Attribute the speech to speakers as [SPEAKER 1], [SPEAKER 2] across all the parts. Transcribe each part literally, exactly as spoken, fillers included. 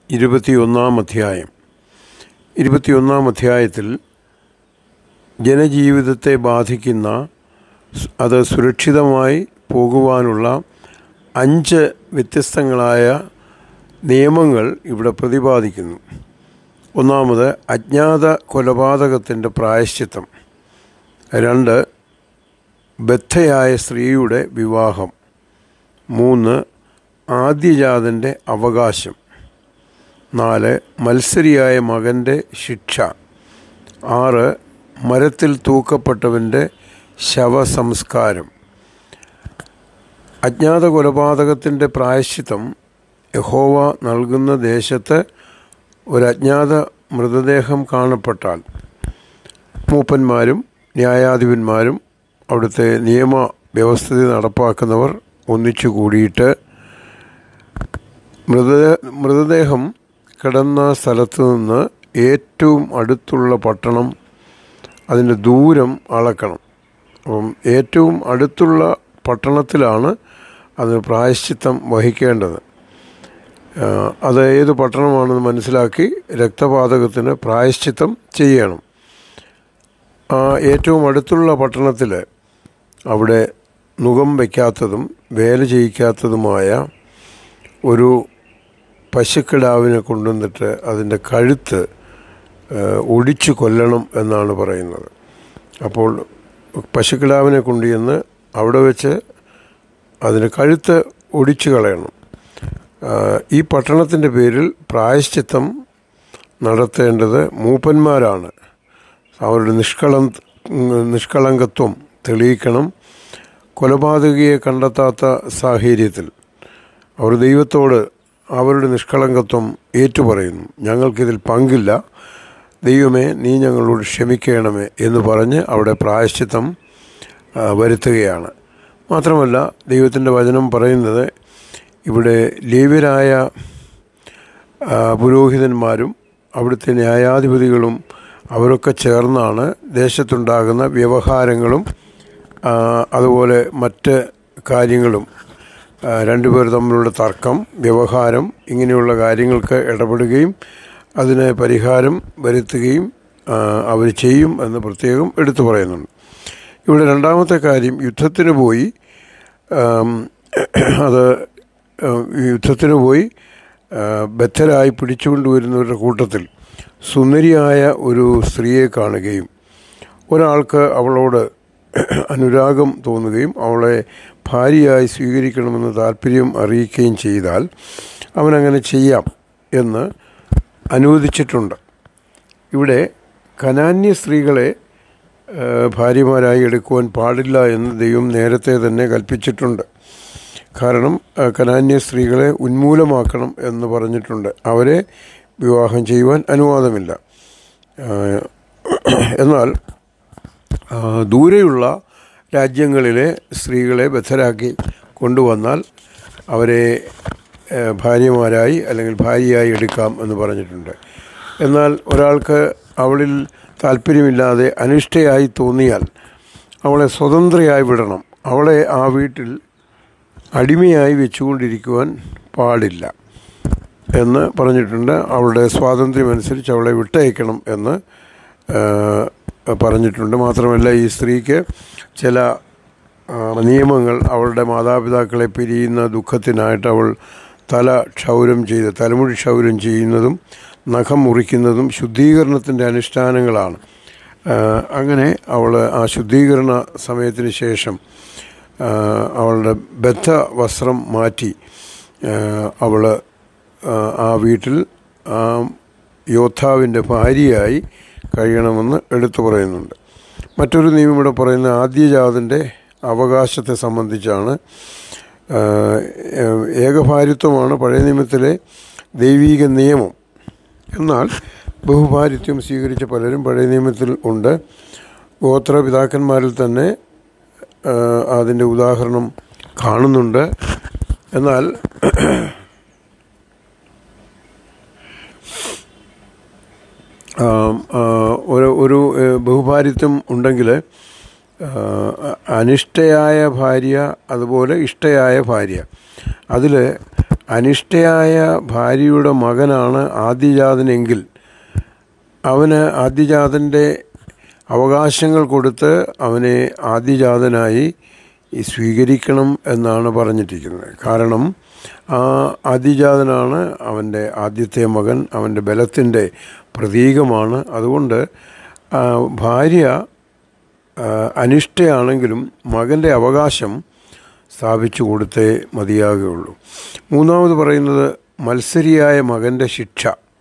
[SPEAKER 1] ഇരുപത്തിയൊന്നാം അധ്യായം. ഇരുപത്തിയൊന്നാം അധ്യായത്തിൽ ജനജീവിതത്തെ ബാധിക്കുന്ന, അത് സുരക്ഷിതമായി പോകുവാനുള്ള അഞ്ച് വ്യത്യസ്തങ്ങളായ നിയമങ്ങൾ ഇവിടെ പ്രതിപാദിക്കുന്നു. ഒന്നാമത്, അജ്ഞാത കൊലപാതകത്തിൻ്റെ പ്രായശ്ചിത്തം. രണ്ട്, ബദ്ധയായ സ്ത്രീയുടെ വിവാഹം. മൂന്ന്, ആദ്യജാതൻ്റെ അവകാശം. നാല്, മത്സരിയായ മകൻ്റെ ശിക്ഷ. ആറ്, മരത്തിൽ തൂക്കപ്പെട്ടവൻ്റെ ശവസംസ്കാരം. അജ്ഞാത കൊലപാതകത്തിൻ്റെ പ്രായശ്ചിത്തം യഹോവ നൽകുന്ന ദേശത്ത് ഒരജ്ഞാത മൃതദേഹം കാണപ്പെട്ടാൽ മൂപ്പന്മാരും ന്യായാധിപന്മാരും അവിടുത്തെ നിയമ വ്യവസ്ഥിതി നടപ്പാക്കുന്നവർ ഒന്നിച്ചു കൂടിയിട്ട് മൃതദേ മൃതദേഹം കിടന്ന സ്ഥലത്ത് നിന്ന് ഏറ്റവും അടുത്തുള്ള പട്ടണം, അതിൻ്റെ ദൂരം അളക്കണം. അപ്പം ഏറ്റവും അടുത്തുള്ള പട്ടണത്തിലാണ് അതിന് പ്രായശ്ചിത്തം വഹിക്കേണ്ടത്. അത് ഏത് പട്ടണമാണെന്ന് മനസ്സിലാക്കി രക്തപാതകത്തിന് പ്രായശ്ചിത്തം ചെയ്യണം. ആ ഏറ്റവും അടുത്തുള്ള പട്ടണത്തിൽ അവിടെ നുകം വയ്ക്കാത്തതും വേല ചെയ്യിക്കാത്തതുമായ ഒരു പശുക്കിടാവിനെ കൊണ്ടുവന്നിട്ട് അതിൻ്റെ കഴുത്ത് ഒടിച്ചു കൊല്ലണം എന്നാണ് പറയുന്നത്. അപ്പോൾ പശുക്കിടാവിനെ കൊണ്ടുചെന്ന് അവിടെ വെച്ച് അതിന് കഴുത്ത് ഒടിച്ചു കളയണം. ഈ പട്ടണത്തിൻ്റെ പേരിൽ പ്രായശ്ചിത്തം നടത്തേണ്ടത് മൂപ്പന്മാരാണ്. അവരുടെ നിഷ്കള നിഷ്കളങ്കത്വം തെളിയിക്കണം. കൊലപാതകിയെ കണ്ടെത്താത്ത സാഹചര്യത്തിൽ അവർ ദൈവത്തോട് അവരുടെ നിഷ്കളങ്കത്വം ഏറ്റുപറയുന്നു. ഞങ്ങൾക്കിതിൽ പങ്കില്ല, ദൈവമേ നീ ഞങ്ങളോട് ക്ഷമിക്കണമേ എന്ന് പറഞ്ഞ് അവിടെ പ്രായശ്ചിത്തം വരുത്തുകയാണ്. മാത്രമല്ല, ദൈവത്തിൻ്റെ വചനം പറയുന്നത് ഇവിടെ ലേവ്യരായ പുരോഹിതന്മാരും അവിടുത്തെ ന്യായാധിപതികളും അവരൊക്കെ ചേർന്നാണ് ദേശത്തുണ്ടാകുന്ന വ്യവഹാരങ്ങളും അതുപോലെ മറ്റ് കാര്യങ്ങളും, രണ്ടുപേർ തമ്മിലുള്ള തർക്കം, വ്യവഹാരം, ഇങ്ങനെയുള്ള കാര്യങ്ങൾക്ക് ഇടപെടുകയും അതിന് പരിഹാരം വരുത്തുകയും അവർ ചെയ്യും എന്ന് പ്രത്യേകം എടുത്തു പറയുന്നുണ്ട്. ഇവിടെ രണ്ടാമത്തെ കാര്യം, യുദ്ധത്തിന് പോയി അത് യുദ്ധത്തിന് പോയി ബദ്ധരായി പിടിച്ചുകൊണ്ടുവരുന്നവരുടെ കൂട്ടത്തിൽ സുന്ദരിയായ ഒരു സ്ത്രീയെ കാണുകയും ഒരാൾക്ക് അവളോട് അനുരാഗം തോന്നുകയും അവളെ ഭാര്യയായി സ്വീകരിക്കണമെന്ന് താല്പര്യം അറിയിക്കുകയും ചെയ്താൽ അവനങ്ങനെ ചെയ്യാം എന്ന് അനുവദിച്ചിട്ടുണ്ട്. ഇവിടെ കനാന്യ സ്ത്രീകളെ ഭാര്യമാരായി എടുക്കുവാൻ പാടില്ല എന്ന് ദൈവം നേരത്തെ തന്നെ കൽപ്പിച്ചിട്ടുണ്ട്. കാരണം കനാന്യ സ്ത്രീകളെ ഉന്മൂലമാക്കണം എന്ന് പറഞ്ഞിട്ടുണ്ട്. അവരെ വിവാഹം ചെയ്യുവാൻ അനുവാദമില്ല. എന്നാൽ ദൂരെയുള്ള രാജ്യങ്ങളിലെ സ്ത്രീകളെ ബദ്ധരാക്കി കൊണ്ടുവന്നാൽ അവരെ ഭാര്യമാരായി അല്ലെങ്കിൽ ഭാര്യയായി എടുക്കാം എന്ന് പറഞ്ഞിട്ടുണ്ട്. എന്നാൽ ഒരാൾക്ക് അവളിൽ താല്പര്യമില്ലാതെ അനിഷ്ടയായി തോന്നിയാൽ അവളെ സ്വതന്ത്രയായി വിടണം. അവളെ ആ വീട്ടിൽ അടിമയായി വെച്ചുകൊണ്ടിരിക്കുവാൻ പാടില്ല എന്ന് പറഞ്ഞിട്ടുണ്ട്. അവളുടെ സ്വാതന്ത്ര്യമനുസരിച്ച് അവളെ വിട്ടയക്കണം എന്ന് പറഞ്ഞിട്ടുണ്ട്. മാത്രമല്ല, ഈ സ്ത്രീക്ക് ചില നിയമങ്ങൾ, അവളുടെ മാതാപിതാക്കളെ പിരിയുന്ന ദുഃഖത്തിനായിട്ട് അവൾ തല ക്ഷൗരം ചെയ്ത് തലമുടി ക്ഷൗരം ചെയ്യുന്നതും നഖം മുറിക്കുന്നതും ശുദ്ധീകരണത്തിൻ്റെ അനുഷ്ഠാനങ്ങളാണ്. അങ്ങനെ അവൾ ആ ശുദ്ധീകരണ സമയത്തിന് ശേഷം അവളുടെ ബദ്ധ വസ്ത്രം മാറ്റി അവൾ ആ വീട്ടിൽ ആ യോദ്ധാവിൻ്റെ ഭാര്യയായി കഴിയണമെന്ന് എടുത്തു പറയുന്നുണ്ട്. മറ്റൊരു നിയമം ഇവിടെ പറയുന്ന ആദ്യജാതൻ്റെ അവകാശത്തെ സംബന്ധിച്ചാണ്. ഏകഭാര്യത്വമാണ് പഴയ നിയമത്തിലെ ദൈവീക നിയമം. എന്നാൽ ബഹുഭാര്യത്വം സ്വീകരിച്ച പലരും പഴയ നിയമത്തിൽ ഉണ്ട്. ഗോത്രപിതാക്കന്മാരിൽ തന്നെ അതിൻ്റെ ഉദാഹരണം കാണുന്നുണ്ട്. എന്നാൽ ഒരു ഒരു ബഹുഭാര്യത്വം ഉണ്ടെങ്കിൽ അനിഷ്ടയായ ഭാര്യ അതുപോലെ ഇഷ്ടയായ ഭാര്യ, അതിൽ അനിഷ്ടയായ ഭാര്യയുടെ മകനാണ് ആദ്യജാതനെങ്കിൽ അവന് ആദ്യജാതൻ്റെ അവകാശങ്ങൾ കൊടുത്ത് അവനെ ആദ്യജാതനായി സ്വീകരിക്കണം എന്നാണ് പറഞ്ഞിരിക്കുന്നത്. കാരണം ആ ആദ്യജാതനാണ് അവൻ്റെ ആദ്യത്തെ മകൻ, അവൻ്റെ ബലത്തിൻ്റെ പ്രതീകമാണ്. അതുകൊണ്ട് ഭാര്യ അനിഷ്ടയാണെങ്കിലും മകൻ്റെ അവകാശം സ്ഥാപിച്ചു കൊടുത്തേ മതിയാകുകയുള്ളൂ. മൂന്നാമത് പറയുന്നത് മത്സരിയായ മകൻ്റെ ശിക്ഷ.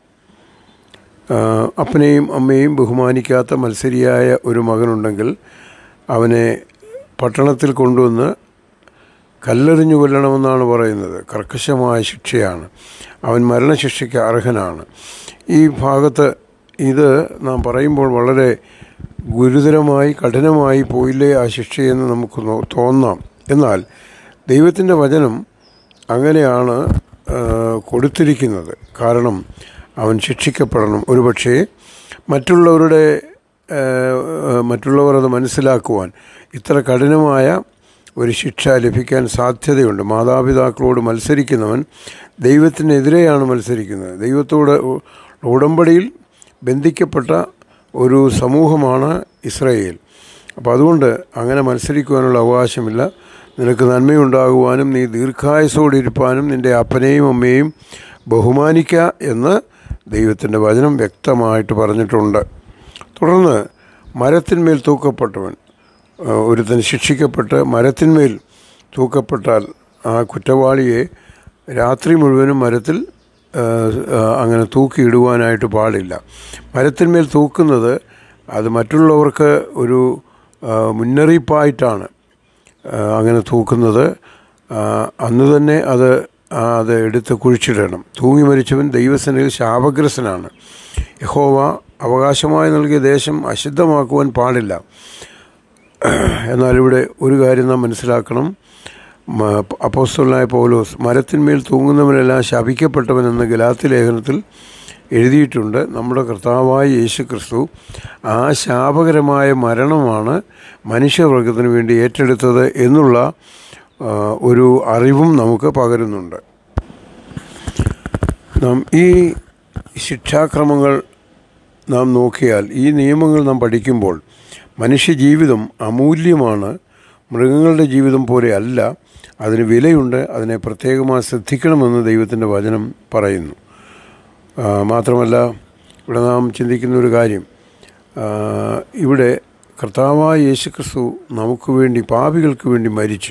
[SPEAKER 1] അപ്പനെയും അമ്മയും ബഹുമാനിക്കാത്ത മത്സരിയായ ഒരു മകനുണ്ടെങ്കിൽ അവനെ പട്ടണത്തിൽ കൊണ്ടുവന്ന് കല്ലെറിഞ്ഞു കൊല്ലണമെന്നാണ് പറയുന്നത്. കർക്കശമായ ശിക്ഷയാണ്. അവൻ മരണശിക്ഷയ്ക്ക് അർഹനാണ്. ഈ ഭാഗത്ത് ഇത് നാം പറയുമ്പോൾ വളരെ ഗുരുതരമായി കഠിനമായി പോയില്ലേ ആ ശിക്ഷയെന്ന് നമുക്ക് തോന്നാം. എന്നാൽ ദൈവത്തിൻ്റെ വചനം അങ്ങനെയാണ് കൊടുത്തിരിക്കുന്നത്. കാരണം അവൻ ശിക്ഷിക്കപ്പെടണം. ഒരുപക്ഷേ മറ്റുള്ളവരുടെ മറ്റുള്ളവർ അത് മനസ്സിലാക്കുവാൻ ഇത്ര കഠിനമായ ഒരു ശിക്ഷ ലഭിക്കാൻ സാധ്യതയുണ്ട്. മാതാപിതാക്കളോട് മത്സരിക്കുന്നവൻ ദൈവത്തിനെതിരെയാണ് മത്സരിക്കുന്നത്. ദൈവത്തോട് ഉടമ്പടിയിൽ ബന്ധിക്കപ്പെട്ട ഒരു സമൂഹമാണ് ഇസ്രായേൽ. അപ്പോൾ അതുകൊണ്ട് അങ്ങനെ മത്സരിക്കുവാനുള്ള അവകാശമില്ല. നിനക്ക് നന്മയുണ്ടാകുവാനും നീ ദീർഘായുസ്സോടിരിപ്പാനും നിൻ്റെ അപ്പനെയും അമ്മയെയും ബഹുമാനിക്കുക എന്ന് ദൈവത്തിൻ്റെ വചനം വ്യക്തമായിട്ട് പറഞ്ഞിട്ടുണ്ട്. തുടർന്ന് മരത്തിന്മേൽ തൂക്കപ്പെട്ടവൻ, ഒരുത്തൻ ശിക്ഷിക്കപ്പെട്ട് മരത്തിന്മേൽ തൂക്കപ്പെട്ടാൽ ആ കുറ്റവാളിയെ രാത്രി മുഴുവനും മരത്തിൽ അങ്ങനെ തൂക്കിയിടുവാനായിട്ട് പാടില്ല. മരത്തിന്മേൽ തൂക്കുന്നത് അത് മറ്റുള്ളവർക്ക് ഒരു മുന്നറിയിപ്പായിട്ടാണ് അങ്ങനെ തൂക്കുന്നത്. അന്ന് തന്നെ അത് അത് എടുത്ത് കുഴിച്ചിടണം. തൂങ്ങി മരിച്ചവൻ ദൈവസന്നിധിയിൽ ശാപഗ്രസ്തനാണ്. യഹോവ അവകാശമായി നൽകിയ ദേശം അശുദ്ധമാക്കുവാൻ പാടില്ല. എന്നാൽ ഇവിടെ ഒരു കാര്യം നാം മനസ്സിലാക്കണം. അപ്പോസ്തലനായ പൗലോസ് മരത്തിന്മേൽ തൂങ്ങുന്നവനെല്ലാം ശപിക്കപ്പെട്ടവനെന്ന് ഗലാത്യ ലേഖനത്തിൽ എഴുതിയിട്ടുണ്ട്. നമ്മുടെ കർത്താവായ യേശു ക്രിസ്തു ആ ശാപകരമായ മരണമാണ് മനുഷ്യവർഗത്തിന് വേണ്ടി ഏറ്റെടുത്തത് എന്നുള്ള ഒരു അറിവും നമുക്ക് പകരുന്നുണ്ട്. നാം ഈ ശിക്ഷാക്രമങ്ങൾ നാം നോക്കിയാൽ, ഈ നിയമങ്ങൾ നാം പഠിക്കുമ്പോൾ മനുഷ്യജീവിതം അമൂല്യമാണ്. മൃഗങ്ങളുടെ ജീവിതം പോലെ അല്ല. അതിന് വിലയുണ്ട്. അതിനെ പ്രത്യേകമായി ശ്രദ്ധിക്കണമെന്ന് ദൈവത്തിൻ്റെ വചനം പറയുന്നു. മാത്രമല്ല ഇവിടെ നാം ചിന്തിക്കുന്ന ഒരു കാര്യം, ഇവിടെ കർത്താവായ യേശു ക്രിസ്തു നമുക്ക് വേണ്ടി, പാപികൾക്ക് വേണ്ടി മരിച്ചു.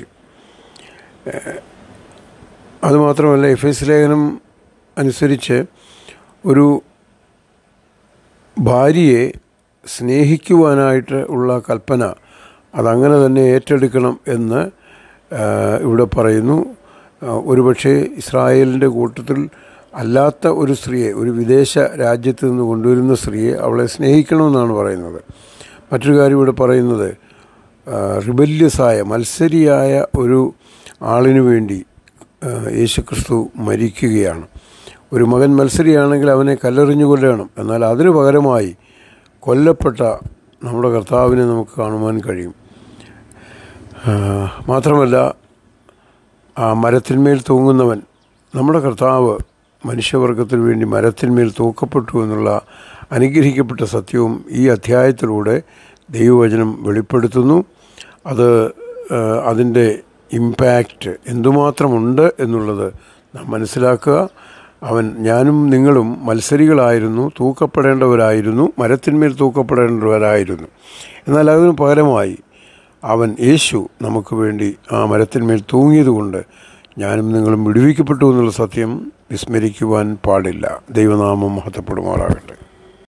[SPEAKER 1] അതുമാത്രമല്ല എഫ് എസ് ലേഖനം അനുസരിച്ച് ഒരു ഭാര്യയെ സ്നേഹിക്കുവാനായിട്ട് ഉള്ള കൽപ്പന അതങ്ങനെ തന്നെ ഏറ്റെടുക്കണം എന്ന് ഇവിടെ പറയുന്നു. ഒരുപക്ഷെ ഇസ്രായേലിൻ്റെ കൂട്ടത്തിൽ അല്ലാത്ത ഒരു സ്ത്രീയെ, ഒരു വിദേശ രാജ്യത്ത് നിന്ന് കൊണ്ടുവരുന്ന സ്ത്രീയെ അവളെ സ്നേഹിക്കണമെന്നാണ് പറയുന്നത്. മറ്റൊരു കാര്യം ഇവിടെ പറയുന്നത്, റിബല്യസായ മത്സരിയായ ഒരു ആളിനു വേണ്ടി യേശുക്രിസ്തു മരിക്കുകയാണ്. ഒരു മകൻ മത്സരിയാണെങ്കിൽ അവനെ കല്ലെറിഞ്ഞു കൊല്ലണം. എന്നാൽ അതിനു പകരമായി കൊല്ലപ്പെട്ട നമ്മുടെ കർത്താവിനെ നമുക്ക് കാണുവാൻ കഴിയും. മാത്രമല്ല ആ മരത്തിന്മേൽ തൂങ്ങുന്നവൻ, നമ്മുടെ കർത്താവ് മനുഷ്യവർഗത്തിന് വേണ്ടി മരത്തിന്മേൽ തൂക്കപ്പെട്ടു എന്നുള്ള അനുഗ്രഹിക്കപ്പെട്ട സത്യവും ഈ അധ്യായത്തിലൂടെ ദൈവവചനം വെളിപ്പെടുത്തുന്നു. അത് അതിൻ്റെ ഇമ്പാക്റ്റ് എന്തുമാത്രമുണ്ട് എന്നുള്ളത് നാം മനസ്സിലാക്കുക. അവൻ, ഞാനും നിങ്ങളും മത്സരികളായിരുന്നു, തൂക്കപ്പെടേണ്ടവരായിരുന്നു, മരത്തിന്മേൽ തൂക്കപ്പെടേണ്ടവരായിരുന്നു. എന്നാൽ അതിന് പകരമായി അവൻ, യേശു, നമുക്ക് വേണ്ടി ആ മരത്തിന്മേൽ തൂങ്ങിയതുകൊണ്ട് ഞാനും നിങ്ങളും വിടുവിക്കപ്പെട്ടു എന്നുള്ള സത്യം വിസ്മരിക്കുവാൻ പാടില്ല. ദൈവനാമം മഹത്വപ്പെടുമാറാകട്ടെ.